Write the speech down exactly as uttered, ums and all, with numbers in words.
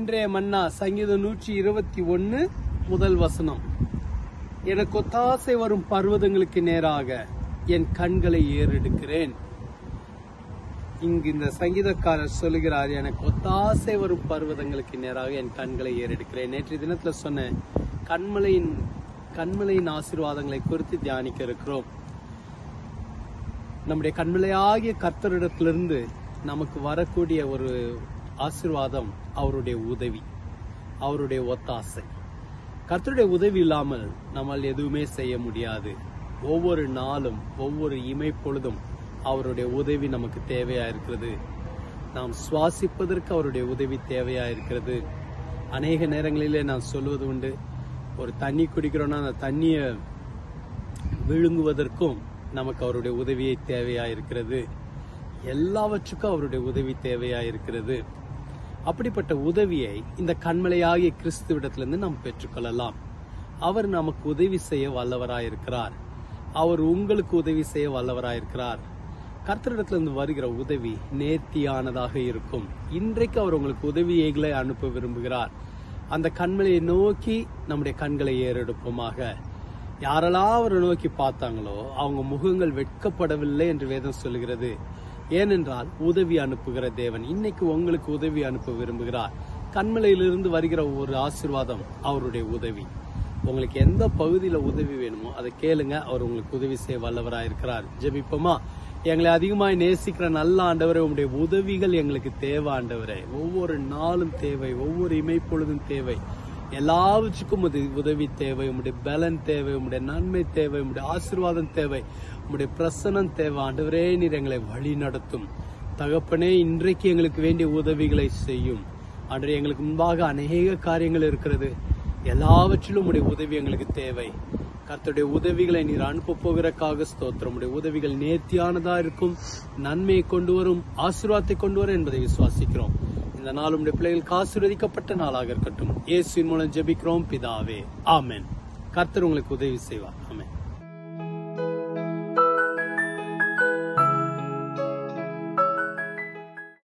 இன்றைய மன்னா சங்கீதம் நூற்றி இருபத்தி ஒன்னு முதல் வசனம். எனக்கு ஒத்தாசை வரும் பர்வதங்களுக்கு நேராக என் கண்களை ஏறெடுக்கிறேன். இங்கு இந்த சங்கீதக்காரர் சொல்லுகிறார், எனக்கு ஒத்தாசை வரும் பர்வதங்களுக்கு நேராக என் கண்களை ஏறெடுக்கிறேன். நேற்றைய தினத்துல சொன்ன கண்மலையின் கண்மலையின் ஆசீர்வாதங்களை குறித்து தியானிக்க இருக்கிறோம். நம்முடைய கண்மலையாகிய கர்த்தரிடத்திலிருந்து நமக்கு வரக்கூடிய ஒரு ஆசீர்வாதம் அவருடைய உதவி, அவருடைய ஒத்தாசை. கர்த்தருடைய உதவி இல்லாமல் நம்மால் எதுவுமே செய்ய முடியாது. ஒவ்வொரு நாளும் ஒவ்வொரு இமைப்பொழுதும் அவருடைய உதவி நமக்கு தேவையா இருக்கிறது. நாம் சுவாசிப்பதற்கு அவருடைய உதவி தேவையா இருக்கிறது. அநேக நேரங்களிலே நான் சொல்வது உண்டு, ஒரு தண்ணி குடிக்கிறோம்னா அந்த தண்ணியை விழுங்குவதற்கும் நமக்கு அவருடைய உதவியை தேவையா இருக்கிறது. எல்லாவற்றுக்கும் அவருடைய உதவி தேவையா இருக்கிறது. அப்படிப்பட்ட உதவியை இந்த கண்மலையாகிய கிறிஸ்துவிடத்திலிருந்து நாம் பெற்றுக்கொள்ளலாம். அவர் நமக்கு உதவி செய்ய வல்லவராயிருக்கிறார். அவர் உங்களுக்கு உதவி செய்ய வல்லவராயிருக்கிறார். கர்த்தரிடத்திலிருந்து வருகிற உதவி நேர்த்தியானதாக இருக்கும். இன்றைக்கு அவர் உங்களுக்கு உதவிகளை அனுப்ப விரும்புகிறார். அந்த கண்மலையை நோக்கி நம்முடைய கண்களை ஏறெடுப்போமாக. யாரெல்லாம் அவரை நோக்கி பார்த்தாங்களோ அவங்க முகங்கள் வெட்கப்படவில்லை என்று வேதம் சொல்லுகிறது. ஏனென்றால் உதவி அனுப்புகிற தேவன் இன்னைக்கு உங்களுக்கு உதவி அனுப்ப விரும்புகிறார். கண்மலையிலிருந்து வருகிற ஒரு ஆசீர்வாதம் அவருடைய உதவி. உங்களுக்கு எந்த பகுதியில உதவி வேணுமோ அதை கேளுங்க, அவர் உங்களுக்கு உதவி செய்ய வல்லவராயிருக்கிறார். ஜெபிப்போமா? எங்களை அதிகமாய் நேசிக்கிற நல்ல ஆண்டவரே, உங்களுடைய உதவிகள் எங்களுக்கு தேவை ஆண்டவரே. ஒவ்வொரு நாளும் தேவை, ஒவ்வொரு இமைப்பொழுதும் தேவை. எல்லாவற்றுக்கும் உதவி தேவை. உங்களுடைய பலன் தேவை, உங்களுடைய நன்மை தேவை, உங்களுடைய ஆசீர்வாதம் தேவை, உங்களுடைய பிரசனம் தேவை. ஆண்டவரே, நீர் எங்களை வழி நடத்தும் தகப்பனே. இன்றைக்கு எங்களுக்கு வேண்டிய உதவிகளை செய்யும் ஆண்டவரே. எங்களுக்கு முன்பாக அநேக காரியங்கள் இருக்கிறது. எல்லாவற்றிலும் உங்களுடைய உதவி எங்களுக்கு தேவை. கர்த்தருடைய உதவிகளை நீர் அனுப்ப போகிறக்காக ஸ்தோத்திரம். உடைய உதவிகள் நேர்த்தியானதா இருக்கும், நன்மையை கொண்டு வரும், ஆசீர்வாதத்தை கொண்டு வரும் என்பதை விசுவாசிக்கிறோம். இந்த நாள் உடைய பிள்ளைகளுக்கு ஆசீர்வதிக்கப்பட்ட நாளாக இருக்கட்டும். இயேசுவின் மூலம் ஜெபிக்கிறோம் பிதாவே, ஆமென். கர்த்தர் உங்களுக்கு உதவி செய்வார். ஆமென்.